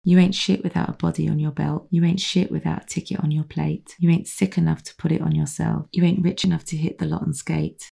You ain't shit without a body on your belt. You ain't shit without a ticket on your plate. You ain't sick enough to put it on yourself. You ain't rich enough to hit the lot and skate.